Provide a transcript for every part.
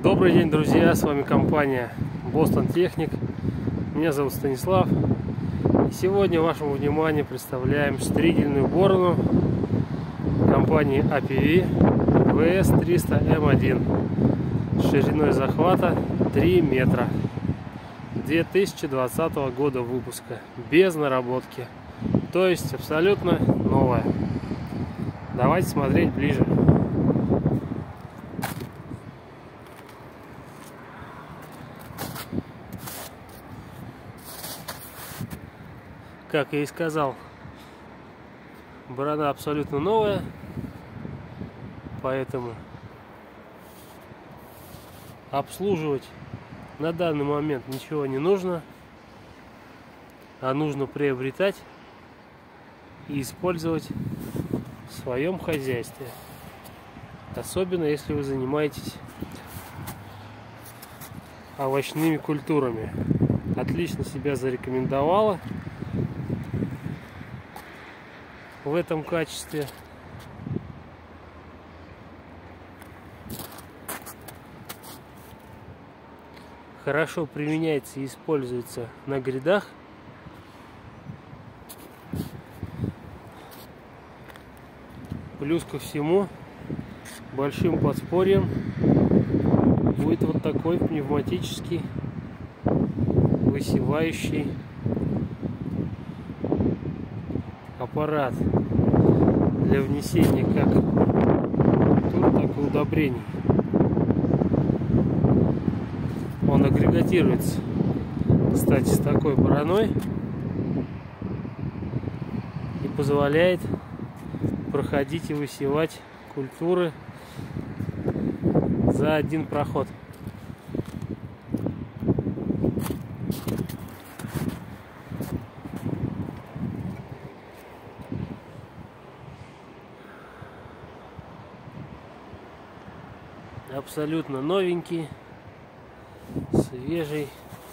Добрый день, друзья! С вами компания Boston Technic. Меня зовут Станислав. И сегодня вашему вниманию представляем штригельную борону компании APV VS300M1 с шириной захвата 3 метра 2020 года выпуска, без наработки, то есть абсолютно новая. Давайте смотреть ближе. Как я и сказал, борона абсолютно новая, поэтому обслуживать на данный момент ничего не нужно, а нужно приобретать и использовать в своем хозяйстве, особенно если вы занимаетесь овощными культурами. Отлично себя зарекомендовала в этом качестве. Хорошо применяется и используется на грядах. Плюс ко всему, большим подспорьем будет вот такой пневматический высевающий аппарат для внесения как культур, так и удобрений. Он агрегатируется, кстати, с такой бороной и позволяет проходить и высевать культуры за один проход. Абсолютно новенький, свежий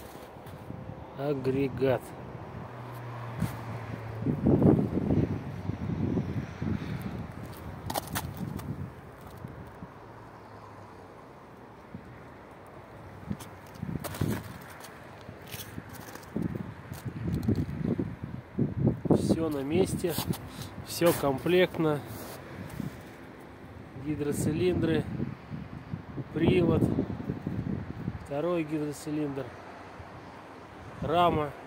агрегат. Все на месте, все комплектно. Гидроцилиндры, привод, второй гидроцилиндр, рама.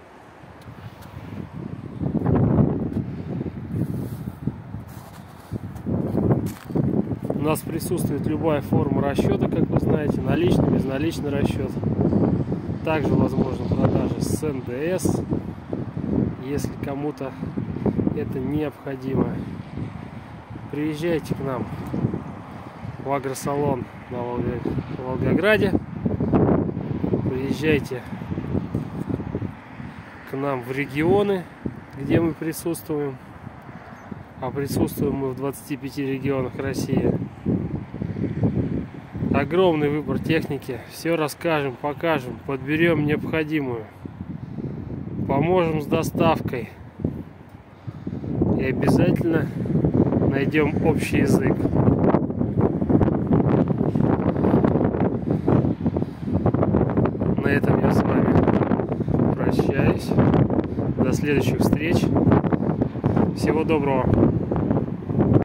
У нас присутствует любая форма расчета, как вы знаете, наличный, безналичный расчет. Также возможна продажа с НДС, если кому-то это необходимо. Приезжайте к нам в агросалон на Волгограде. Приезжайте к нам в регионы, где мы присутствуем. А присутствуем мы в 25 регионах России. Огромный выбор техники. Все расскажем, покажем, подберем необходимую. Поможем с доставкой. И обязательно найдем общий язык. На этом я с вами прощаюсь. До следующих встреч. Всего доброго.